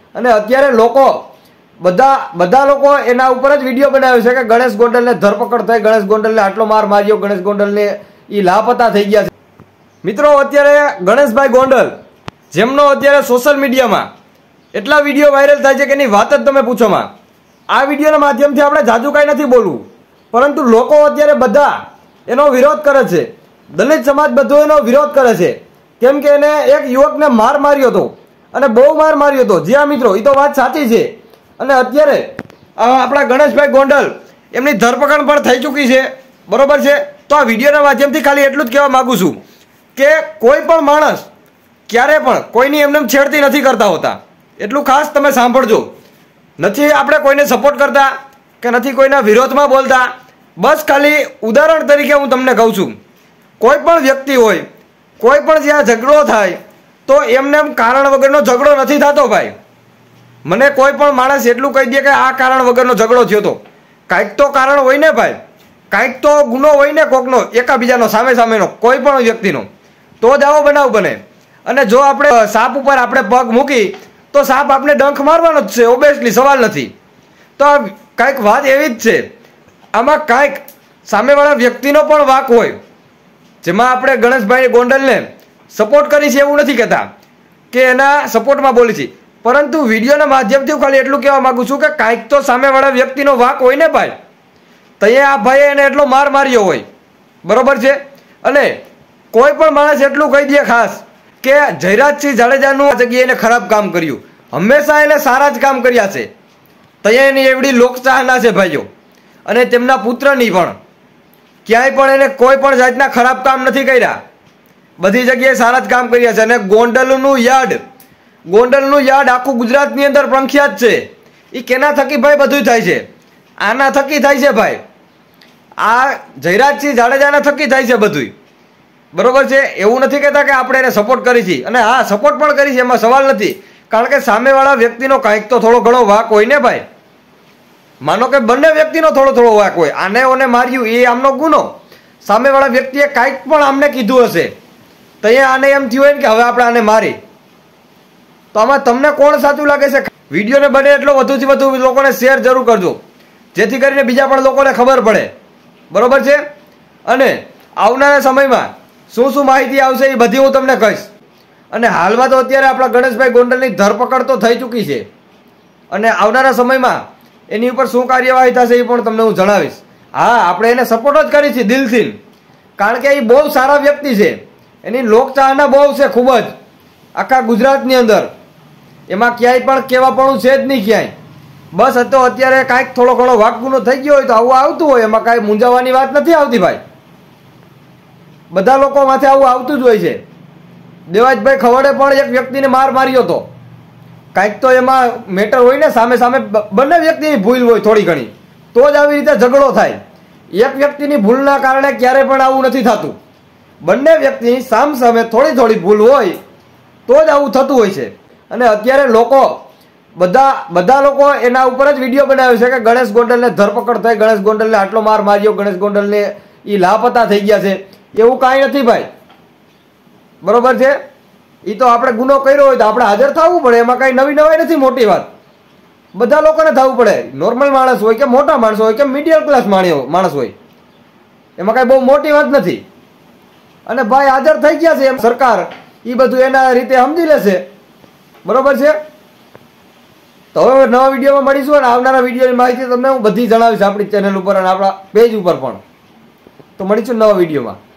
અને અત્યારે લોકો બધા લોકો એના ઉપર જ વિડીયો બનાવ્યો છે કે ગણેશ ગોંડલને ધરપકડ થઈ, ગણેશ ગોંડલને આટલો માર માર્યો, ગણેશ ગોંડલને એ લાપતા થઈ ગયા છે. મિત્રો, અત્યારે ગણેશભાઈ ગોંડલ જેમનો અત્યારે સોશિયલ મીડિયામાં એટલા વિડીયો વાયરલ થાય છે કે એની વાત જ તમે પૂછોમાં. આ વિડીયોના માધ્યમથી આપણે જાજુ કાંઈ નથી બોલવું, પરંતુ લોકો અત્યારે બધા એનો વિરોધ કરે છે. દલિત સમાજ બધો એનો વિરોધ કરે છે, કેમ કે એને એક યુવકને માર માર્યો હતો અને બહુ માર માર્યો હતો. જી હા મિત્રો, એ તો વાત સાચી છે. અને અત્યારે આપણા ગણેશભાઈ ગોંડલ એમની ધરપકડ પણ થઈ ચૂકી છે, બરોબર છે. તો આ વિડીયોના માધ્યમથી ખાલી એટલું જ કહેવા માગું છું કે કોઈ પણ માણસ ક્યારે પણ કોઈની એમને છેડતી નથી કરતા હોતા. એટલું ખાસ તમે સાંભળજો. નથી આપણે કોઈને સપોર્ટ કરતા કે નથી કોઈના વિરોધમાં બોલતા. બસ ખાલી ઉદાહરણ તરીકે હું તમને કહું છું, કોઈ પણ વ્યક્તિ હોય, કોઈ પણ જ્યાં ઝઘડો થાય તો એમને એમ કારણ વગરનો ઝઘડો નથી થતો ભાઈ. મને કોઈ પણ માણસ એટલું કહી દે કે આ કારણ વગરનો ઝઘડો થયો તો કાંઈક તો કારણ હોય ને ભાઈ, કાંઈક તો ગુનો હોય ને કોકનો, એકાબીજાનો સામેનો કોઈ પણ વ્યક્તિનો, તો જ આવો બનાવ બને. અને જો આપણે સાપ ઉપર આપણે પગ મૂકી તો સાપ આપણે ડંખ મારવાનો જ છે, ઓબ્વિયસલી, સવાલ નથી. તો આ કાંઈક વાત એવી જ છે. આમાં કાંઈક સામેવાળા વ્યક્તિનો પણ વાંક હોય, જેમાં આપણે ગણેશભાઈ ગોંડલને સપોર્ટ કરી છે એવું નથી કહેતા કે એના સપોર્ટમાં બોલી છે, પરંતુ વિડીયોના માધ્યમથી હું ખાલી એટલું કહેવા માગું છું કે કાંઈક તો સામેવાળા વ્યક્તિનો વાંક હોય ને ભાઈ. તઈએ આ ભાઈએ એને એટલો માર માર્યો હોય, બરોબર છે. અને કોઈ પણ માણસ એટલું કહી દે ખાસ કે જયરાજસિંહ જાડેજાનું આ જગ્યાએ એને ખરાબ કામ કર્યું, હંમેશા એને સારા જ કામ કર્યા છે. તઈએ એની એવડી લોકચાહના છે ભાઈઓ. અને તેમના પુત્રની પણ ક્યાંય પણ એને કોઈ પણ જાતના ખરાબ કામ નથી કર્યા, બધી જગ્યાએ સારા જ કામ કર્યા છે. અને ગોંડલનું યાર્ડ આખું ગુજરાતની અંદર પ્રખ્યાત છે. એ કેના થકી ભાઈ બધું થાય છે? આના થકી થાય છે ભાઈ. આ જયરાજસિંહ જાડેજાના થકી થાય છે બધું, બરોબર છે. એવું નથી કહેતા કે આપણે એને સપોર્ટ કરી છીએ, અને હા, સપોર્ટ પણ કરી છે, એમાં સવાલ નથી. કારણ કે સામેવાળા વ્યક્તિનો કાંઈક તો થોડો ઘણો વાંક હોય ને ભાઈ. માનો કે બંને વ્યક્તિનો થોડો વાંક હોય. આને ઓને માર્યું એ આમનો ગુનો, સામેવાળા વ્યક્તિએ કાંઈક પણ આમને કીધું હશે તો અહીંયા આને એમ થયું હોય ને કે હવે આપણે આને મારી. તો આમાં તમને કોણ સાચું લાગે છે? વિડીયોને બને એટલો વધુથી વધુ લોકોને શેર જરૂર કરજો, જેથી કરીને બીજા પણ લોકોને ખબર પડે, બરોબર છે. અને આવનારા સમયમાં શું માહિતી આવશે એ બધી હું તમને કહીશ. અને હાલમાં તો અત્યારે આપણા ગણેશભાઈ ગોંડલની ધરપકડ તો થઈ ચૂકી છે, અને આવનારા સમયમાં એની ઉપર શું કાર્યવાહી થશે એ પણ તમને હું જણાવીશ. હા, આપણે એને સપોર્ટ જ કરી છે દિલથી, કારણ કે એ બહુ સારા વ્યક્તિ છે. એની લોકચાહના બહુ છે, ખૂબ જ, આખા ગુજરાતની અંદર. એમાં ક્યાંય પણ કહેવાપણું છે જ નહીં ક્યાંય. બસ તો અત્યારે કાંઈક થોડો ઘણો વાકગુનો થઈ ગયો હોય તો આવું આવતું હોય, એમાં કાંઈ મૂંઝાવાની વાત નથી આવતી ભાઈ. બધા લોકો માથે આવું આવતું જ હોય છે. દેવાજભાઈ ખવડે પણ એક વ્યક્તિને માર માર્યો હતો. કાંઈક તો એમાં મેટર હોય ને, સામે બંને વ્યક્તિની ભૂલ હોય થોડી ઘણી, તો જ આવી રીતે ઝઘડો થાય. એક વ્યક્તિની ભૂલના કારણે ક્યારે પણ આવું નથી થતું. બંને વ્યક્તિની સામે થોડી ભૂલ હોય તો જ આવું થતું હોય છે. અને અત્યારે બધા લોકો એના ઉપર જ વિડીયો બનાવ્યો છે કે ગણેશ ગોંડલને ધરપકડ થઈ, ગણેશ ગોંડલને આટલો માર માર્યો, ગણેશ ગોંડલને એ લાપતા થઈ ગયા છે. એવું કાંઈ નથી ભાઈ, બરોબર છે. એ તો આપણે ગુનો કર્યો હોય તો આપણે હાજર થવું પડે, એમાં કાંઈ નવી નવાઈ નથી. મોટી વાત બધા લોકોને થવું પડે, નોર્મલ માણસ હોય કે મોટા માણસ હોય કે મિડલ ક્લાસ માણસ હોય, એમાં કાંઈ બહુ મોટી વાત નથી. અને ભાઈ હાજર થઈ ગયા છે, એમ સરકાર એ બધું એના રીતે સમજી લેશે, બરોબર છે. તો હવે નવા વિડીયોમાં મળીશું, અને આવનારા વિડીયોની માહિતી તમને હું બધી જણાવીશ આપણી ચેનલ ઉપર અને આપણા પેજ ઉપર પણ. તો મળીશું નવા વિડીયોમાં.